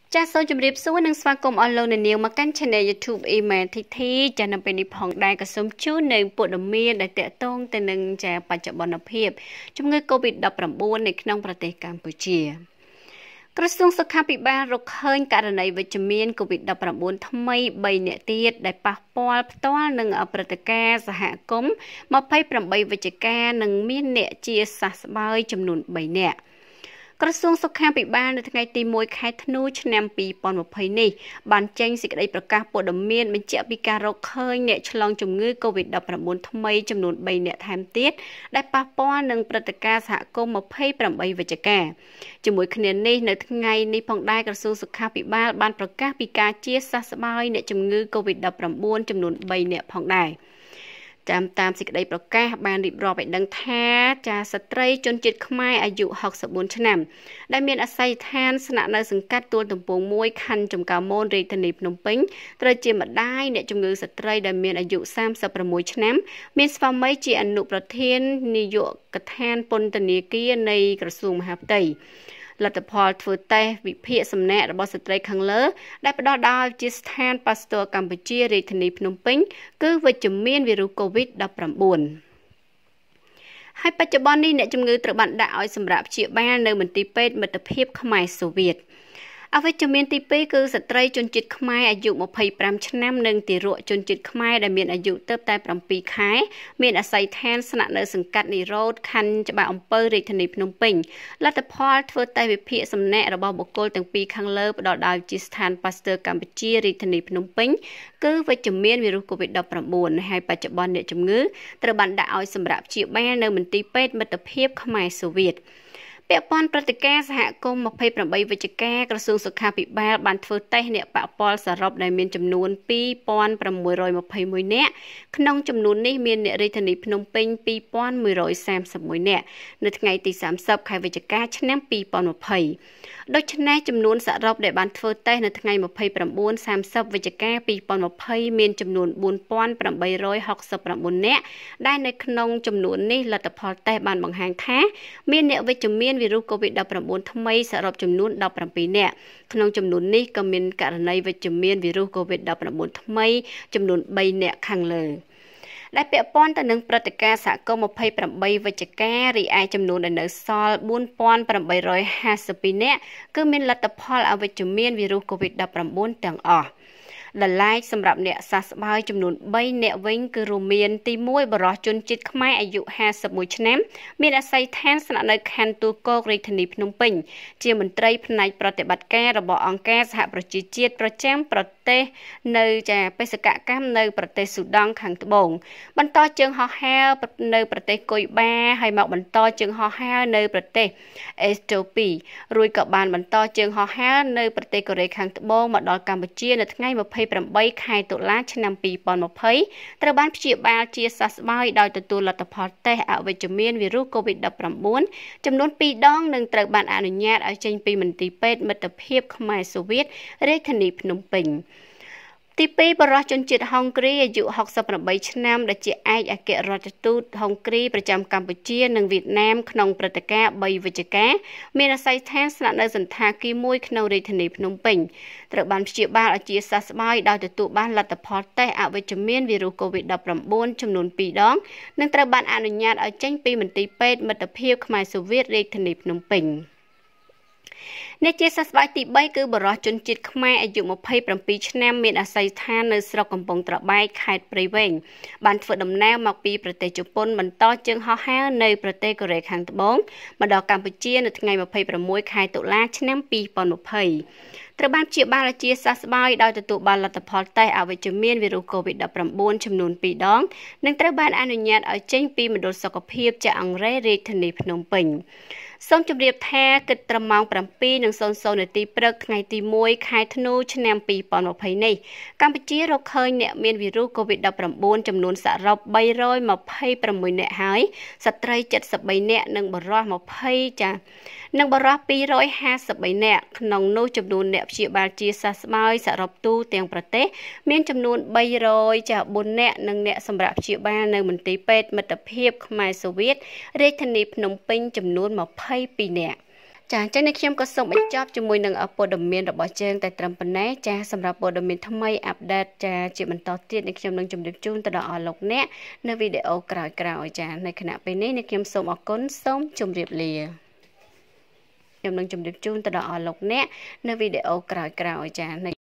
ចាសសូមជម្រាបសួរនិងស្វាគមន៍អស់លោកអ្នកនាងមកកាន់ Channel YouTube Email ធីចានៅពេលនេះផងដែរក៏សូមជូននៅព័ត៌មានដែលតាក់ទងទៅនឹងចាបច្ចុប្បន្នភាពជំងឺ COVID-19 នៅក្នុងប្រទេសកម្ពុជាក្រសួងសុខាភិបាលរកឃើញករណីវិជ្ជមាន COVID-19 ថ្មី3នាក់ទៀតដែលប៉ះពាល់ផ្ទាល់នឹងព្រឹត្តិការណ៍សហគមន៍28វិច្ឆិកានិងមានអ្នកជាសះស្បើយចំនួន3នាក់ក្រសួងសុខាភិបាលនៅថ្ងៃទី1ខែធ្នូឆ្នាំ2020នេះបានចេញសេចក្តីប្រកាសព័ត៌មានបញ្ជាក់ពីការរកឃើញអ្នកឆ្លងជំងឺ COVID-19 ថ្មីចំនួន3នាក់ថែមទៀតដែលប៉ះពាល់នឹងព្រឹត្តិការណ៍សហគមន៍28វិច្ឆិកាជាមួយគ្នានេះនៅថ្ងៃនេះផងដែរក្រសួងសុខាភិបាលបានប្រកាសពីការជាសះស្បើយអ្នកជំងឺ COVID-19 ចំនួន3នាក់ផងដែរតាមសេចក្តីប្រកាសបានរៀបរាប់ឲ្យដឹងថាចាស្ត្រីជនជាតិខ្មែរអាយុ64ឆ្នាំដែលមានអាស័យដ្ឋានស្នាក់នៅសង្កាត់ទួលទំពង់1ខណ្ឌចំការមនរាជធានីភ្នំពេញត្រូវជាម្ដាយអ្នកជំងឺស្ត្រីដែលមានអាយុ36ឆ្នាំមានស្វាមីជាអនុប្រធាននាយកដ្ឋានពន្ធនាគារនៃក្រសួងមហាផ្ទៃលទ្ធផលធ្វើតេស្តវិភាគសំណាក់របស់ស្ត្រីខាងលើដែលផ្ដល់ដោយជាស្ថានប៉ាស្ទ័រកម្ពុជារាជធានីភ្នំពេញគឺវិជ្ជមានវីរុស COVID-19 ហើយបច្ចុប្បន្ននេះអ្នកជំងឺត្រូវបានដាក់ឲ្យសម្រាប់ព្យាបាលនៅមន្ទីរពេទ្យមិត្តភាពខ្មែរសូវៀតអវិជ្ជមានទី2គឺស្ត្រីជនជាតិខ្មែរអាយុ25ឆ្នាំនិងទារកជនជាតិខ្មែរដែលមានអាយុទៅតែ7ខែមានអាស័យដ្ឋានស្នាក់នៅសង្កាត់និរោធខណ្ឌច្បារអំពៅរាជធានីភ្នំពេញលទ្ធផលធ្វើតេស្តវិភាគសំណាក់របស់បុគ្គលទាំងពីរខាងលើផ្ដល់ដោយជាស្ថានប៉ាស្ទ័រកម្ពុជារាជធានីភ្នំពេញគឺវិជ្ជមានវីរុស COVID-19 ហើយបច្ចុប្បន្នអ្នកជំងឺត្រូវបានដាក់ឲ្យសម្រាប់ព្យាបាលនៅមន្ទីរពេទ្យមិត្តភាពខ្មែរសូវៀតពាក់ព័ន្ធព្រឹត្តិការណ៍សហគមន៍28វិច្ឆិកាក្រសួងសុខាភិបាលបានធ្វើតេស្តអ្នកប៉ះពាល់សរុបដែលមានចំនួន2621នាក់ក្នុងចំនួននេះមានអ្នករាជធានីភ្នំពេញ2131នាក់នៅថ្ងៃទី30ខែវិច្ឆិកាឆ្នាំ2020ដូច្នេះចំនួនសរុបដែលបានធ្វើតេស្តនៅថ្ងៃ29-30វិច្ឆិកា2020មានចំនួន4869នាក់ដែលនៅក្នុងចំនួននេះលទ្ធផលតេស្តបានបង្ហាញថាមានអ្នកវិជ្ជមានវីរុស COVID-19 ថ្មីសរុបចំនួន17នាក់ក្នុងចំនួននេះក៏មានករណីវិជ្ជមានវីរុស COVID-19 ថ្មីចំនួន3នាក់ខាងលើដែលពាក់ព័ន្ធទៅនឹងព្រឹត្តិការណ៍សហគមន៍28វិច្ឆិការីឯចំនួនដែលនៅសល់4852នាក់គឺមានលទ្ធផលអវិជ្ជមានវីរុស COVID-19 ទាំងអស់ដែលឡែកសម្រាប់អ្នកសះស្បើយចំនួន3អ្នកវិញគឺរួមមានទី1បរិសុទ្ធជនជាតិខ្មែរអាយុ51ឆ្នាំមានអាស័យដ្ឋានស្នាក់នៅខណ្ឌទួលគោករាជធានីភ្នំពេញជាមន្ត្រីផ្នែកប្រតិបត្តិការរបស់អង្គការសហប្រជាជាតិប្រចាំប្រទេសនៅបេសកកម្មនៅប្រទេសស៊ូដង់ខាងត្បូងបន្តជើងហោះហើរនៅប្រទេសគុយបាហើយមកបន្តជើងហោះហើរនៅប្រទេសអេស្តូពីរួចក៏បានបន្តជើងហោះហើរនៅប្រទេសកូរ៉េខាងត្បូងមកដល់កម្ពុជានៅថ្ងៃ28ខែតុលាឆ្នាំ2020ត្រូវបានព្យាបាលជាសះស្បើយដោយទទួលលទ្ធផលតេស្តអវិជ្ជមានវីរុស COVID-19 ចំនួន2ដងនិងត្រូវបានអនុញ្ញាតឲ្យចេញពីមន្ទីរពេទ្យមិត្តភាពខ្មែរសូវៀតរាជធានីភ្នំពេញទី2បរិសុទ្ធជនជាតិហុងគ្រីអាយុ68ឆ្នាំដែលជាឯកអគ្គរដ្ឋទូតហុងគ្រីប្រចាំកម្ពុជានិងវៀតណាមក្នុងព្រឹត្តិការណ៍3វិច្ឆិកាមានអាស័យដ្ឋានស្នាក់នៅសន្តាគារមួយក្នុងរាជធានីភ្នំពេញត្រូវបានព្យាបាលឲ្យជាសះស្បើយដោយទទួលបានលទ្ធផលតេស្តអវិជ្ជមានវីរុស COVID-19 ចំនួន2ដងនិងត្រូវបានអនុញ្ញាតឲ្យចេញពីមន្ទីរពេទ្យមិត្តភាពខ្មែរសូវៀតរាជធានីភ្នំពេញអ្នកជាសះស្បើយទី3គឺបរិសុទ្ធជនជាតិខ្មែរអាយុ27ឆ្នាំមានអាស័យដ្ឋាននៅស្រុកកំពង់ត្របែកខេត្តព្រៃវែងបានធ្វើដំណើរមកពីប្រទេសជប៉ុនបន្តជើងហោះហើរនៅប្រទេសកូរ៉េខាងត្បូងមកដល់កម្ពុជានៅថ្ងៃ26ខែតុលាឆ្នាំ2020ត្រូវបានព្យាបាលជាសះស្បើយដោយទទួលបានលទ្ធផលតេស្តអវិជ្ជមានវីរុស COVID-19 ចំនួន2ដងនិងត្រូវបានអនុញ្ញាតឲ្យចេញពីមណ្ឌលសុខភាពចាក់អង្រែរាជធានីភ្នំពេញសូមជម្រាបថាគិតត្រឹមម៉ោង7:00នាទីព្រឹកថ្ងៃទី1ខែធ្នូឆ្នាំ2020នេះកម្ពុជារកឃើញអ្នកមានវីរុស COVID-19 ចំនួនសរុប326អ្នកហើយស្ត្រី73អ្នកនិងបុរស20ចានិងបរិសុទ្ធ253នាក់ក្នុងនោះចំនួនអ្នកព្យាបាលជាសះស្បើយសរុបទូទាំងប្រទេសមានចំនួន304នាក់និងអ្នកសម្រាប់ព្យាបាលនៅមន្ទីរពេទ្យមិត្តភាពខ្មែរសូវៀតរាជធានីភ្នំពេញចំនួន22នាក់ចាចឹងនេះខ្ញុំក៏សូមបញ្ចប់ជាមួយនឹងព័ត៌មានរបស់យើងតែត្រឹមប៉ុណ្ណេះចាសម្រាប់ព័ត៌មានថ្មីអាប់ដេតចាជាបន្តទៀតនេះខ្ញុំនឹងជម្រាបជូនទៅដល់អស់លោកអ្នកនៅវីដេអូក្រោយៗចានៅខណៈពេលនេះខ្ញុំសូមអរគុណសូមជម្រាបលាខ្ញុំនឹងជម្រាបជូនទៅដល់អស់លោកអ្នកនៅវីដេអូក្រោយៗចា